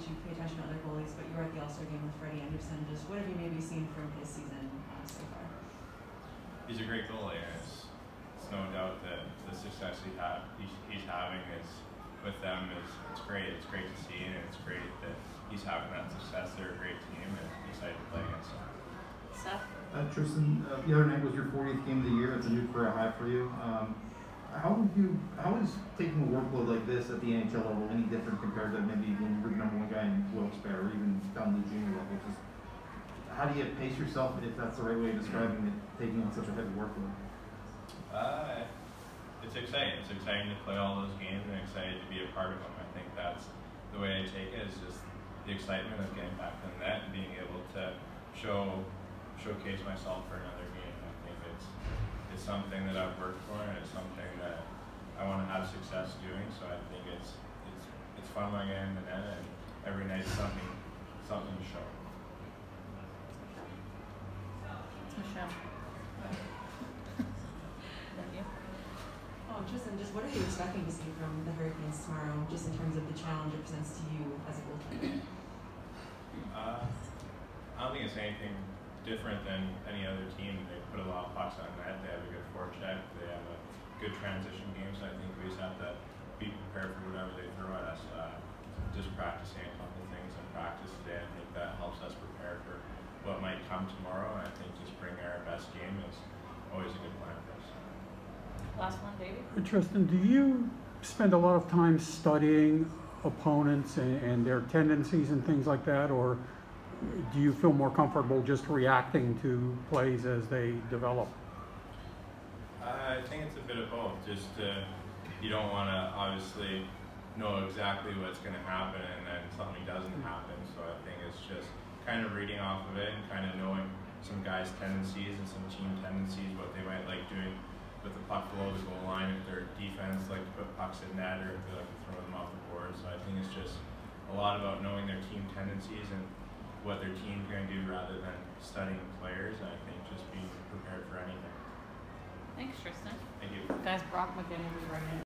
you pay attention to other goalies, but you were at the All-Star game with Freddie Anderson. Just what have you maybe seen from his season so far? He's a great goalie, and it's no doubt that the success he's having is with them it's great. It's great to see, and it's great that he's having that success. They're a great team, and excited to play against them. Seth? Tristan, the other night was your 40th game of the year. It's a new career high for you. How is taking a workload like this at the NHL level any different compared to maybe when you were the #1 guy in Wilkes-Barre or even down to the junior level? Just how do you pace yourself, if that's the right way of describing it, taking on such a heavy workload? It's exciting. It's exciting to play all those games and excited to be a part of them. I think that's the way I take it, is just the excitement of getting back in the net and being able to showcase myself for another game. I think it's something that I've worked for, and it's something that I want to have success doing. So I think it's fun when I get in the net, and every night something to show. Michelle. Tristan, just what are you expecting to see from the Hurricanes tomorrow, just in terms of the challenge it presents to you as a goaltender? I don't think it's anything different than any other team. They put a lot of pucks on net. They have a good forecheck. They have a good transition game. So I think we just have to be prepared for whatever they throw at us. Just practicing a couple of things in practice today, I think that helps us prepare for what might come tomorrow. And I think just bring our best game is always a good plan for us. Last one, David. Tristan, do you spend a lot of time studying opponents and their tendencies and things like that, or do you feel more comfortable just reacting to plays as they develop? I think it's a bit of both. Just you don't want to obviously know exactly what's going to happen and then something doesn't happen. So I think it's just kind of reading off of it and kind of knowing some guys' tendencies and some team tendencies, what they might like doing with the puck below the goal line, if their defense like to put pucks in net, or if they like to throw them off the board. So I think it's just a lot about knowing their team tendencies and what their team's going to do rather than studying players. And I think just being prepared for anything. Thanks, Tristan. Thank you. Guys, Brock McGinnis is right in.